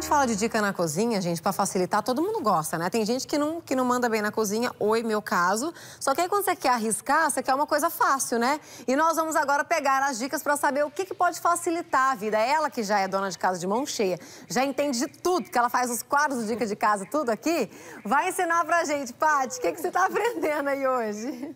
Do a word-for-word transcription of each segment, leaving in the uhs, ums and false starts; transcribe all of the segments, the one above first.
fala de dica na cozinha, gente, pra facilitar, todo mundo gosta, né? Tem gente que não, que não manda bem na cozinha, oi, meu caso. Só que aí quando você quer arriscar, você quer uma coisa fácil, né? E nós vamos agora pegar as dicas pra saber o que, que pode facilitar a vida. Ela que já é dona de casa de mão cheia, já entende de tudo, que ela faz os quadros de dica de casa, tudo aqui, vai ensinar pra gente. Paty, o que, que você tá aprendendo aí hoje?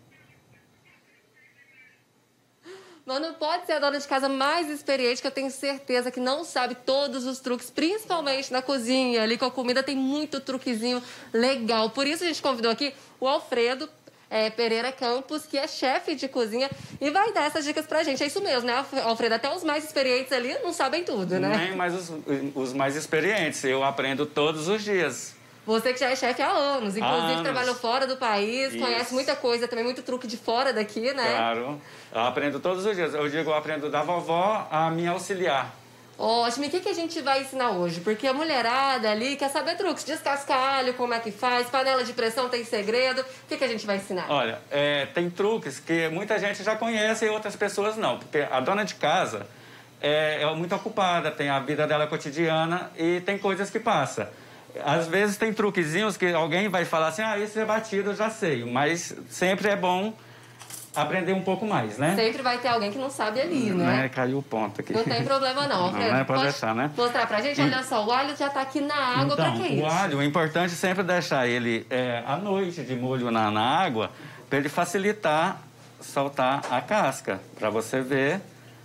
Mano, pode ser a dona de casa mais experiente, que eu tenho certeza que não sabe todos os truques, principalmente na cozinha. Ali com a comida tem muito truquezinho legal. Por isso a gente convidou aqui o Alfredo é, Pereira Campos, que é chefe de cozinha, e vai dar essas dicas pra gente. É isso mesmo, né, Alfredo? Até os mais experientes ali não sabem tudo, né? Nem mais os, os mais experientes. Eu aprendo todos os dias. Você que já é chefe há anos, inclusive anos. Trabalhou fora do país, Isso. Conhece muita coisa, também muito truque de fora daqui, né? Claro, eu aprendo todos os dias. Eu digo, eu aprendo da vovó a minha auxiliar. Ótimo, e o que, que a gente vai ensinar hoje? Porque a mulherada ali quer saber truques, descascar alho, como é que faz, panela de pressão tem segredo, o que, que a gente vai ensinar? Olha, é, tem truques que muita gente já conhece e outras pessoas não, porque a dona de casa é, é muito ocupada, tem a vida dela cotidiana e tem coisas que passa. Às vezes tem truquezinhos que alguém vai falar assim, ah, esse é batido, eu já sei. Mas sempre é bom aprender um pouco mais, né? Sempre vai ter alguém que não sabe ali, né? É, caiu o ponto aqui. Não tem problema não, Alfredo. Não, é, pode Pode deixar, né? mostrar pra gente? Olha só, o alho já tá aqui na água, então, pra que isso? O alho, o importante é sempre deixar ele é, à noite de molho na, na água, para ele facilitar soltar a casca, para você ver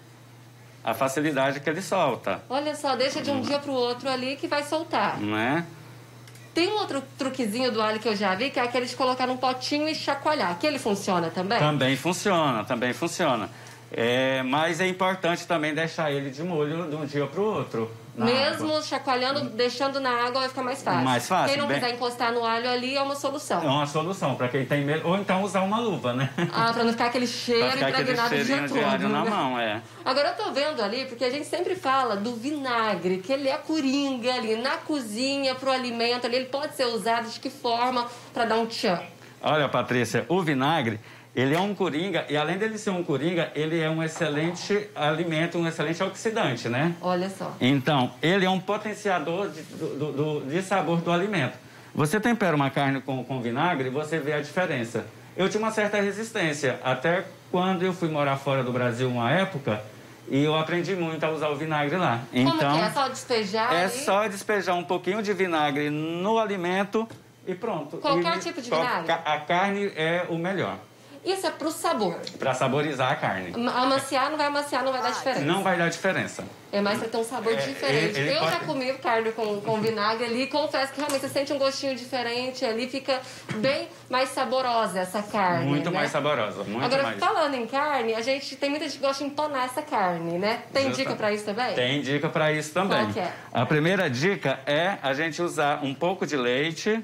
a facilidade que ele solta. Olha só, deixa de um dia pro outro ali que vai soltar. Não é? Tem um outro truquezinho do alho que eu já vi, que é aquele de colocar num potinho e chacoalhar. Que ele funciona também? Também funciona, também funciona. É, mas é importante também deixar ele de molho de um dia para o outro. Mesmo água. chacoalhando, deixando na água, vai ficar mais fácil. Mais fácil. Quem não bem... quiser encostar no alho ali, é uma solução. É uma solução, para quem tem medo. Ou então usar uma luva, né? Ah, para não ficar aquele cheiro ficar impregnado aquele o dia todo. De alho na mão, é. Agora eu tô vendo ali, porque a gente sempre fala do vinagre, que ele é coringa ali na cozinha, pro alimento ali. Ele pode ser usado de que forma para dar um tchan? Olha, Patrícia, o vinagre... Ele é um coringa, e além dele ser um coringa, ele é um excelente alimento, um excelente oxidante, né? Olha só. Então, ele é um potenciador de, do, do, de sabor do alimento. Você tempera uma carne com, com vinagre, você vê a diferença. Eu tinha uma certa resistência, até quando eu fui morar fora do Brasil uma época, e eu aprendi muito a usar o vinagre lá. Como então, que é? É só despejar? É ali? só despejar um pouquinho de vinagre no alimento e pronto. Qualquer e, tipo de vinagre? A carne é o melhor. Isso é pro sabor. Para saborizar a carne. Amaciar não vai amaciar, não vai dar diferença. Não vai dar diferença. É mais pra ter um sabor é, diferente. ele, ele eu pode... já comi carne com, com vinagre ali e confesso que realmente você sente um gostinho diferente ali, fica bem mais saborosa essa carne. Muito né? mais saborosa, muito Agora, mais. falando em carne, a gente tem muita gente que gosta de empanar essa carne, né? Tem Justa. dica pra isso também? Tem dica para isso também. Qual que é? A primeira dica é a gente usar um pouco de leite.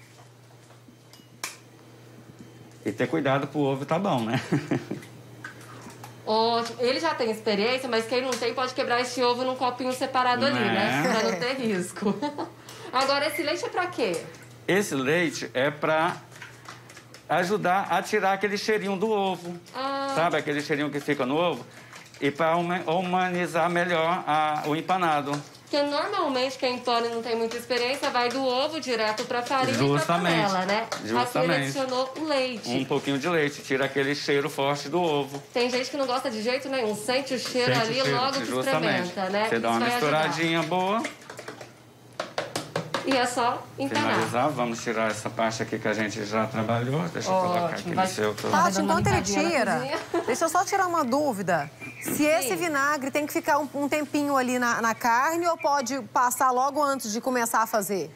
E ter cuidado pro ovo tá bom, né? Ótimo. Ele já tem experiência, mas quem não tem pode quebrar esse ovo num copinho separado ali, né? Né? Pra não ter risco. Agora, esse leite é pra quê? Esse leite é pra ajudar a tirar aquele cheirinho do ovo. Ah. Sabe aquele cheirinho que fica no ovo? E para humanizar melhor a, o empanado. Porque normalmente quem empana e não tem muita experiência vai do ovo direto pra farinha Justamente. e pra panela, né? Justamente. Aqui ele adicionou o leite. Um pouquinho de leite, tira aquele cheiro forte do ovo. Tem gente que não gosta de jeito nenhum, sente o cheiro Sente ali o cheiro, logo que justamente. experimenta, né? Você dá Isso uma vai misturadinha ajudar. boa. E é só empanar. Finalizar, vamos tirar essa parte aqui que a gente já trabalhou. Deixa eu Ótimo, colocar aqui vai- no seu... Tô... Paty, enquanto ele limpadinha na tira, cozinha. deixa eu só tirar uma dúvida. Se esse vinagre tem que ficar um, um tempinho ali na, na carne ou pode passar logo antes de começar a fazer?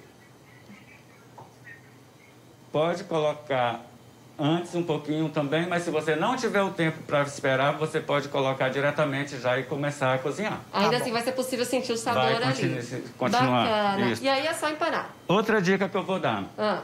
Pode colocar antes um pouquinho também, mas se você não tiver o tempo para esperar, você pode colocar diretamente já e começar a cozinhar. Ainda Tá assim bom. vai ser possível sentir o sabor Vai ali. continu- continuar. Bacana. Isso. E aí é só empanar. Outra dica que eu vou dar. Ah.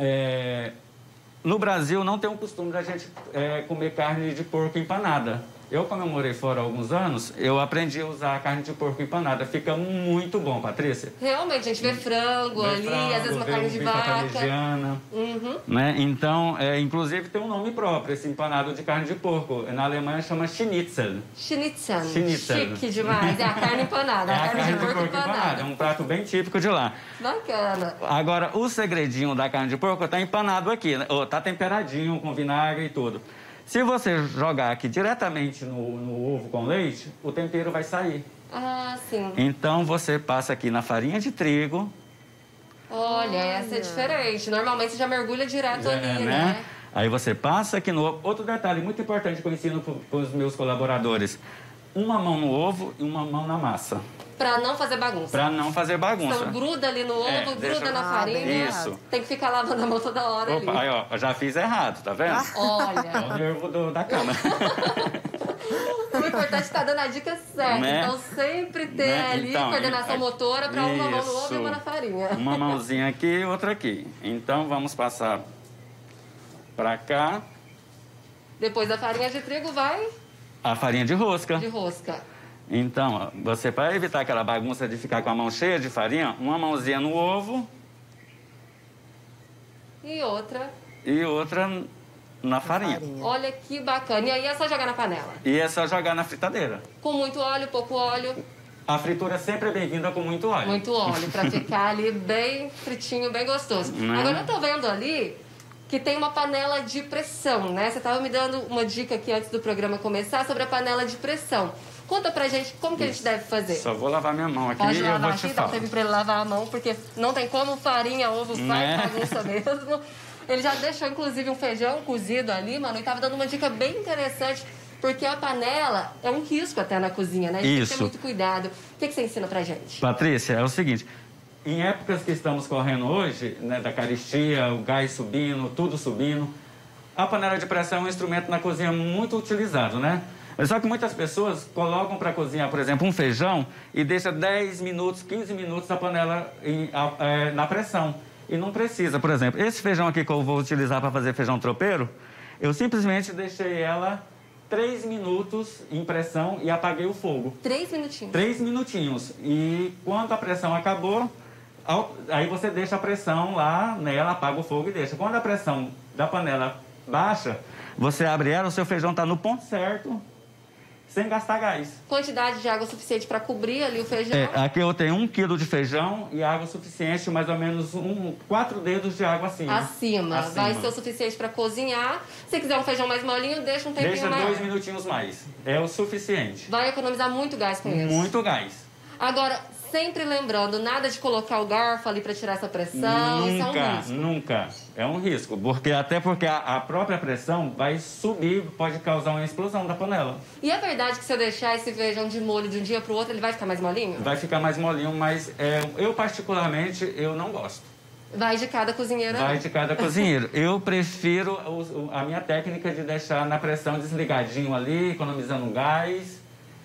É, no Brasil não tem o costume da gente é, comer carne de porco empanada. Eu, como eu morei fora há alguns anos, eu aprendi a usar a carne de porco empanada. Fica muito bom, Patrícia. Realmente, a gente vê frango vê ali, frango, às vezes uma carne de vaca. Uhum. Né? Então, é, inclusive tem um nome próprio, esse empanado de carne de porco. Na Alemanha chama Schnitzel. Schnitzel. Schnitzel. Chique demais. É a carne empanada. É a carne, a carne de porco, de porco empanada. empanada. É um prato bem típico de lá. Bacana. Agora, o segredinho da carne de porco tá empanado aqui, né? Tá temperadinho com vinagre e tudo. Se você jogar aqui diretamente no, no ovo com leite, o tempero vai sair. Ah, sim. Então, você passa aqui na farinha de trigo. Olha, essa é diferente. Normalmente você já mergulha direto é, ali, né? né? Aí você passa aqui no ovo. Outro detalhe muito importante que eu ensino para os meus colaboradores. Uma mão no ovo e uma mão na massa. Pra não fazer bagunça. Pra não fazer bagunça. Então gruda ali no ovo, é, gruda deixa... na farinha. Isso. Tem que ficar lavando a mão toda hora. Opa, ali. Aí, ó, já fiz errado, tá vendo? Olha. É o nervo do, da cama. O importante é estar dando a dica certa. Né? Então sempre ter né? ali então, coordenação motora pra uma mão no ovo e uma na farinha. Uma mãozinha aqui e outra aqui. Então vamos passar pra cá. Depois da farinha de trigo vai... A farinha de rosca. De rosca. Então, você, para evitar aquela bagunça de ficar com a mão cheia de farinha, uma mãozinha no ovo. E outra. E outra na farinha. farinha. Olha que bacana. E aí é só jogar na panela? E é só jogar na fritadeira. Com muito óleo, pouco óleo? A fritura sempre é bem-vinda com muito óleo. Muito óleo, para ficar ali bem fritinho, bem gostoso. Não. Agora eu tô vendo ali que tem uma panela de pressão, né? Você estava me dando uma dica aqui antes do programa começar sobre a panela de pressão. Conta pra gente como que Isso. a gente deve fazer. Só vou lavar minha mão aqui Pode e eu lavar vou te aqui, falar. Dá tempo pra ele lavar a mão, porque não tem como farinha, ovo, né? faz bagunça mesmo. Ele já deixou, inclusive, um feijão cozido ali, mano, e tava dando uma dica bem interessante, porque a panela é um risco até na cozinha, né? A gente Isso. tem que ter muito cuidado. O que, que você ensina pra gente? Patrícia, é o seguinte... Em épocas que estamos correndo hoje, né, da caristia, o gás subindo, tudo subindo, a panela de pressão é um instrumento na cozinha muito utilizado, né? Só que muitas pessoas colocam para cozinhar, por exemplo, um feijão e deixa dez minutos, quinze minutos a panela em, a, é, na pressão. E não precisa. Por exemplo, esse feijão aqui que eu vou utilizar para fazer feijão tropeiro, eu simplesmente deixei ela três minutos em pressão e apaguei o fogo. Três minutinhos? Três minutinhos. E quando a pressão acabou... Aí você deixa a pressão lá nela, apaga o fogo e deixa. Quando a pressão da panela baixa, você abre ela, o seu feijão está no ponto certo, sem gastar gás. Quantidade de água suficiente para cobrir ali o feijão? É, aqui eu tenho um quilo de feijão e água suficiente, mais ou menos um, quatro dedos de água acima. Acima. Acima. Vai ser o suficiente para cozinhar. Se quiser um feijão mais molinho, deixa um tempinho deixa maior. Deixa dois minutinhos mais. É o suficiente. Vai economizar muito gás com isso. Muito gás. Agora, sempre lembrando, nada de colocar o garfo ali para tirar essa pressão. Nunca, isso é um risco. Nunca. É um risco. Porque, até porque a, a própria pressão vai subir, pode causar uma explosão da panela. E é verdade que se eu deixar esse feijão de molho de um dia para o outro, ele vai ficar mais molinho? Vai ficar mais molinho, mas é, eu particularmente, eu não gosto. Vai de cada cozinheiro? Vai de cada cozinheiro. Eu prefiro o, a minha técnica de deixar na pressão desligadinho ali, economizando gás,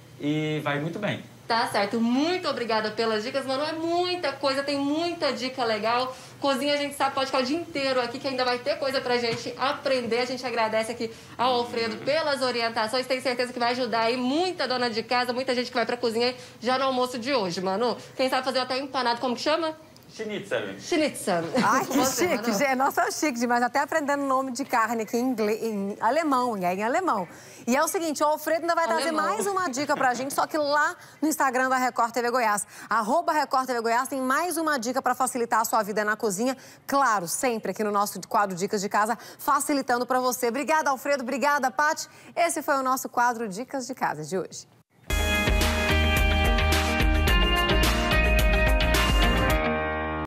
e vai muito bem. Tá certo. Muito obrigada pelas dicas, mano. É muita coisa, tem muita dica legal. Cozinha, a gente sabe, pode ficar o dia inteiro aqui, que ainda vai ter coisa pra gente aprender. A gente agradece aqui ao Alfredo pelas orientações. Tenho certeza que vai ajudar aí muita dona de casa, muita gente que vai pra cozinha já no almoço de hoje, mano. Quem sabe fazer até empanado, como que chama? Schnitzel. Schnitzel. Ai, que Você, chique, gente. Nossa, é chique demais. Até aprendendo o nome de carne aqui em, inglês, em alemão, é em alemão. E é o seguinte, o Alfredo ainda vai alemão. trazer mais uma dica pra gente, só que lá no Instagram da Record T V Goiás. Arroba Record T V Goiás tem mais uma dica pra facilitar a sua vida na cozinha. Claro, sempre aqui no nosso quadro Dicas de Casa, facilitando pra você. Obrigada, Alfredo. Obrigada, Paty. Esse foi o nosso quadro Dicas de Casa de hoje.